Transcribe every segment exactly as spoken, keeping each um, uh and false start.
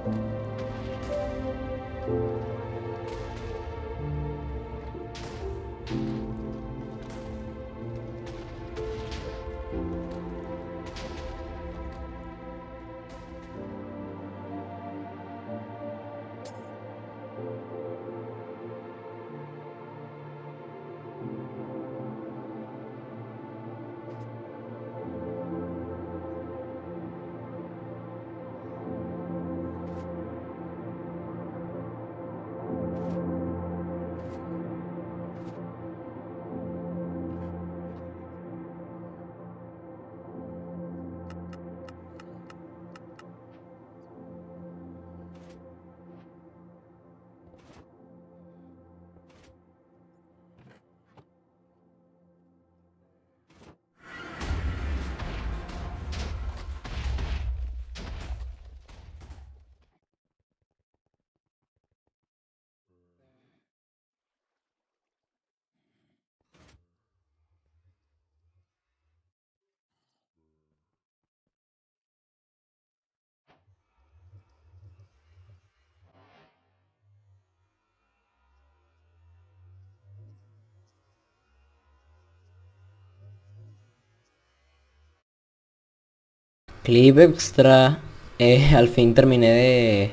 Clip extra, eh, al fin terminé de,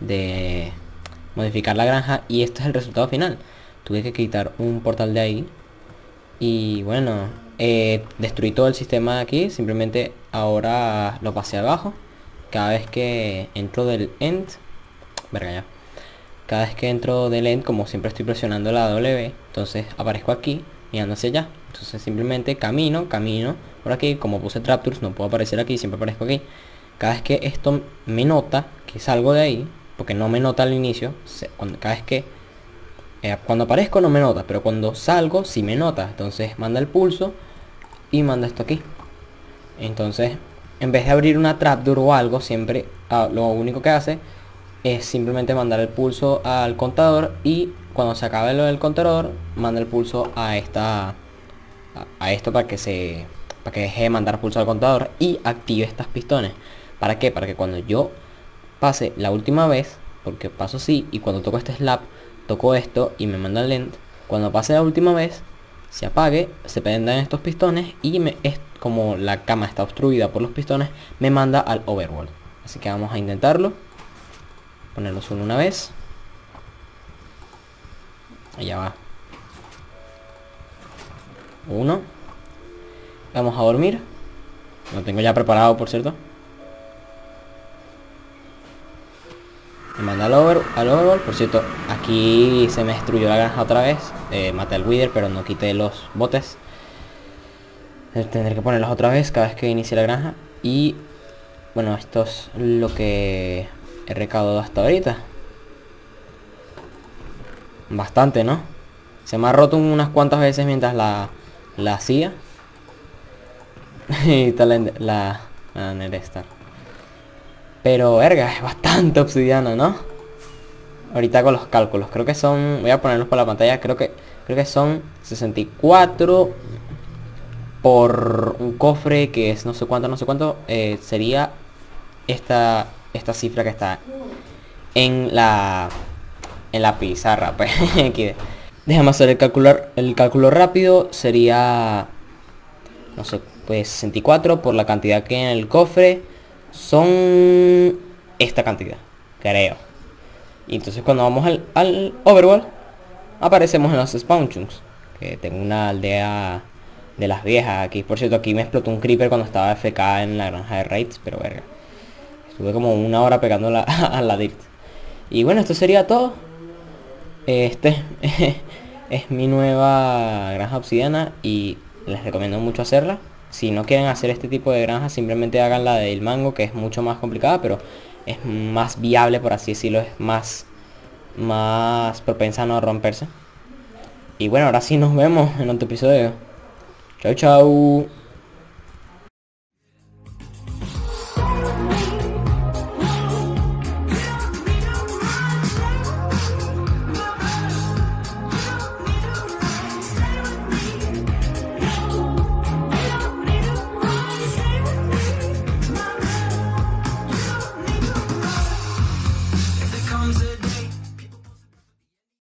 de modificar la granja y este es el resultado final. Tuve que quitar un portal de ahí y bueno, eh, destruí todo el sistema de aquí. Simplemente ahora lo pasé abajo. Cada vez que entro del end, verga ya. Cada vez que entro del end, como siempre estoy presionando la W, entonces aparezco aquí mirando hacia allá. Entonces simplemente camino, camino por aquí. Como puse Traptools no puedo aparecer aquí, siempre aparezco aquí. Cada vez que esto me nota que salgo de ahí, porque no me nota al inicio, cuando, cada vez que eh, cuando aparezco no me nota, pero cuando salgo sí me nota. Entonces manda el pulso y manda esto aquí. Entonces en vez de abrir una trapdoor o algo, siempre ah, lo único que hace es simplemente mandar el pulso al contador, y cuando se acabe lo del contador manda el pulso a esta a, a esto para que se para que deje de mandar pulso al contador y active estas pistones. ¿Para qué? Para que cuando yo pase la última vez, porque paso así y cuando toco este slap toco esto y me manda el lent, cuando pase la última vez se apague, se prendan estos pistones y me, es como la cama está obstruida por los pistones, me manda al overworld. Así que vamos a intentarlo. Ponerlo solo una vez. Allá va. Uno. Vamos a dormir. Lo tengo ya preparado, por cierto. Me manda al over, al overworld. Por cierto, aquí se me destruyó la granja otra vez. eh, Maté al Wither, pero no quité los botes. Tendré que ponerlos otra vez cada vez que inicie la granja. Y bueno, esto es lo que he recaudado hasta ahorita. Bastante, ¿no? Se me ha roto unas cuantas veces mientras la, la hacía. Y tal la, la, la Nerestar. Pero, verga, es bastante obsidiana, ¿no? Ahorita con los cálculos, creo que son... Voy a ponerlos por la pantalla, creo que creo que son sesenta y cuatro por un cofre que es no sé cuánto, no sé cuánto. Eh, sería esta, esta cifra que está en la... en la pizarra, pues. Aquí. Déjame hacer el calcular el cálculo rápido. Sería, no sé, pues sesenta y cuatro por la cantidad que hay en el cofre. Son esta cantidad, creo. Y entonces cuando vamos al, al overworld, aparecemos en los spawn chunks. Que tengo una aldea de las viejas aquí. Por cierto, aquí me explotó un creeper cuando estaba F K en la granja de raids. Pero verga, estuve como una hora pegando la, a la dirt. Y bueno, esto sería todo. Este es mi nueva granja obsidiana y les recomiendo mucho hacerla. Si no quieren hacer este tipo de granja, simplemente hagan la del mango, que es mucho más complicada, pero es más viable, por así decirlo. Es más más propensa a no romperse. Y bueno, ahora sí nos vemos en otro episodio. Chau chau.